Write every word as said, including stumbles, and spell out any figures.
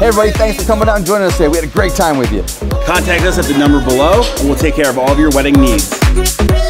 Hey everybody, thanks for coming out and joining us today. We had a great time with you. Contact us at the number below and we'll take care of all of your wedding needs.